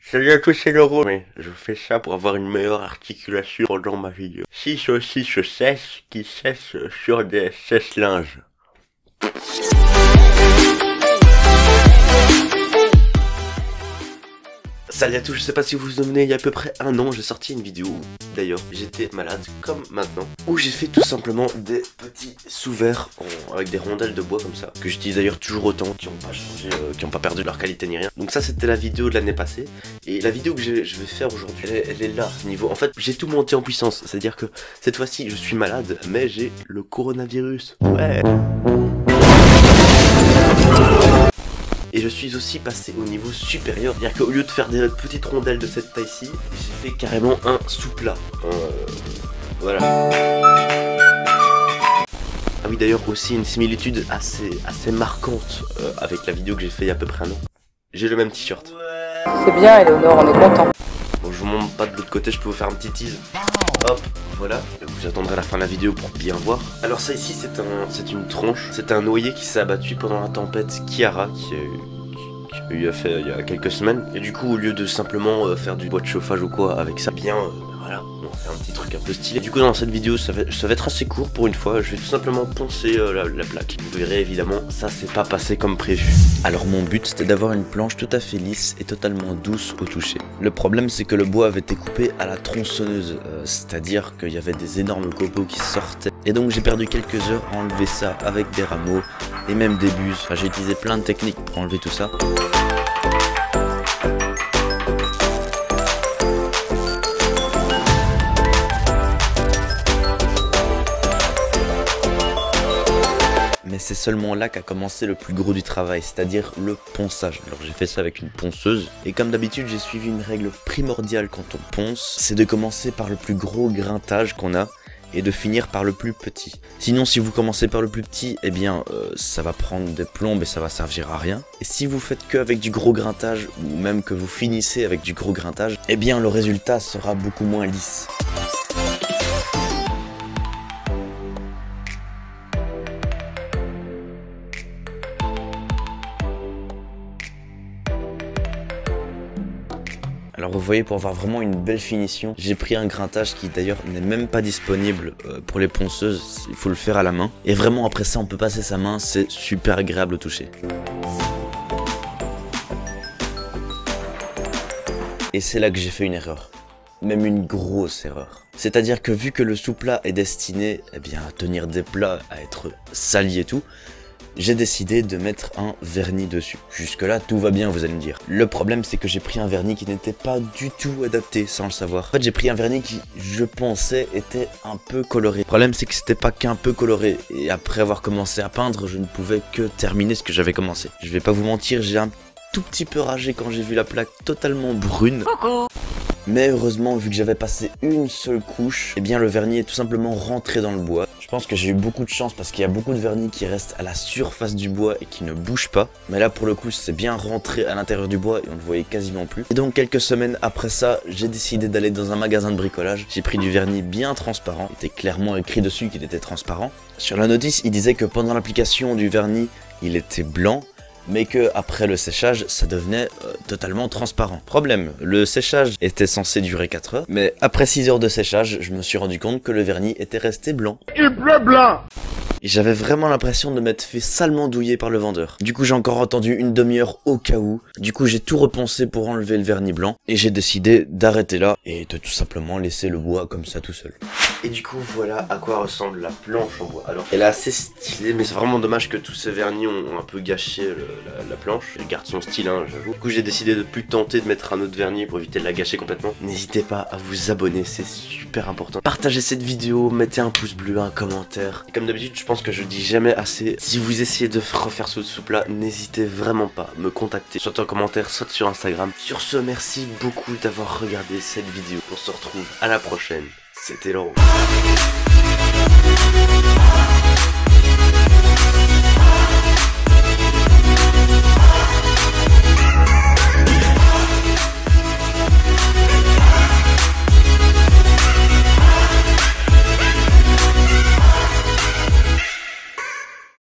Salut à tous, c'est Laurent. Oui, je fais ça pour avoir une meilleure articulation dans ma vidéo. 6 aussi se sèche qui sèche sur des sèche-linges. Salut à tous, je sais pas si vous vous souvenez, il y a à peu près un an, j'ai sorti une vidéo, d'ailleurs, j'étais malade, comme maintenant, où j'ai fait tout simplement des petits sous-verres avec des rondelles de bois comme ça, que j'utilise d'ailleurs toujours autant, qui n'ont pas changé, qui n'ont pas perdu leur qualité ni rien. Donc ça, c'était la vidéo de l'année passée, et la vidéo que je vais faire aujourd'hui, elle est là, niveau, en fait, j'ai tout monté en puissance, c'est-à-dire que cette fois-ci, je suis malade, mais j'ai le coronavirus, ouais. Et je suis aussi passé au niveau supérieur, c'est-à-dire qu'au lieu de faire des petites rondelles de cette taille-ci, j'ai fait carrément un sous-plat. Voilà. Ah oui, d'ailleurs aussi une similitude assez marquante avec la vidéo que j'ai fait il y a à peu près un an. J'ai le même t-shirt. C'est bien, Eleonore, on est content. Bon, je vous montre pas de l'autre côté, je peux vous faire un petit tease. Hop, voilà. Vous attendrez la fin de la vidéo pour bien voir. Alors ça ici, c'est une tronche. C'est un noyer qui s'est abattu pendant la tempête Kiara, qui a eu à faire il y a quelques semaines. Et du coup, au lieu de simplement faire du bois de chauffage ou quoi avec ça, bien, voilà, on fait un petit truc un peu stylé. Du coup, dans cette vidéo, ça va être assez court pour une fois. Je vais tout simplement poncer la plaque. Vous verrez évidemment, ça s'est pas passé comme prévu. Alors mon but, c'était d'avoir une planche tout à fait lisse et totalement douce au toucher. Le problème, c'est que le bois avait été coupé à la tronçonneuse, c'est-à-dire qu'il y avait des énormes copeaux qui sortaient. Et donc j'ai perdu quelques heures à enlever ça avec des rameaux et même des buses. Enfin, j'ai utilisé plein de techniques pour enlever tout ça. Mais c'est seulement là qu'a commencé le plus gros du travail, c'est-à-dire le ponçage. Alors j'ai fait ça avec une ponceuse, et comme d'habitude j'ai suivi une règle primordiale quand on ponce, c'est de commencer par le plus gros grintage qu'on a, et de finir par le plus petit. Sinon si vous commencez par le plus petit, eh bien ça va prendre des plombes et ça va servir à rien. Et si vous faites que avec du gros grintage, ou même que vous finissez avec du gros grintage, eh bien le résultat sera beaucoup moins lisse. Alors vous voyez, pour avoir vraiment une belle finition, j'ai pris un grintage qui d'ailleurs n'est même pas disponible pour les ponceuses, il faut le faire à la main. Et vraiment après ça on peut passer sa main, c'est super agréable au toucher. Et c'est là que j'ai fait une erreur, même une grosse erreur. C'est-à-dire que vu que le sous-plat est destiné à tenir des plats, à être sali et tout, j'ai décidé de mettre un vernis dessus. Jusque là tout va bien, vous allez me dire. Le problème c'est que j'ai pris un vernis qui n'était pas du tout adapté sans le savoir. En fait j'ai pris un vernis qui, je pensais, était un peu coloré. Le problème c'est que c'était pas qu'un peu coloré. Et après avoir commencé à peindre, je ne pouvais que terminer ce que j'avais commencé. Je vais pas vous mentir, j'ai un tout petit peu ragé quand j'ai vu la plaque totalement brune. Coucou. Mais heureusement, vu que j'avais passé une seule couche, eh bien le vernis est tout simplement rentré dans le bois. Je pense que j'ai eu beaucoup de chance parce qu'il y a beaucoup de vernis qui restent à la surface du bois et qui ne bougent pas. Mais là pour le coup c'est bien rentré à l'intérieur du bois et on ne le voyait quasiment plus. Et donc quelques semaines après ça, j'ai décidé d'aller dans un magasin de bricolage. J'ai pris du vernis bien transparent. Il était clairement écrit dessus qu'il était transparent. Sur la notice, il disait que pendant l'application du vernis, il était blanc, mais que après le séchage, ça devenait totalement transparent. Problème, le séchage était censé durer 4 heures, mais après 6 heures de séchage, je me suis rendu compte que le vernis était resté blanc. Il pleut blanc! Et j'avais vraiment l'impression de m'être fait salement douiller par le vendeur. Du coup j'ai encore attendu une demi-heure au cas où. Du coup j'ai tout reponcé pour enlever le vernis blanc. Et j'ai décidé d'arrêter là et de tout simplement laisser le bois comme ça tout seul. Et du coup voilà à quoi ressemble la planche en bois. Alors elle est assez stylée, mais c'est vraiment dommage que tous ces vernis ont un peu gâché la planche. Elle garde son style, hein, j'avoue. Du coup j'ai décidé de plus tenter de mettre un autre vernis pour éviter de la gâcher complètement. N'hésitez pas à vous abonner, c'est super important. Partagez cette vidéo, mettez un pouce bleu, un commentaire. Et comme d'habitude je pense que je dis jamais assez, si vous essayez de refaire ce sous-plat, n'hésitez vraiment pas à me contacter, soit en commentaire, soit sur Instagram. Sur ce, merci beaucoup d'avoir regardé cette vidéo. On se retrouve à la prochaine. C'était Laurent.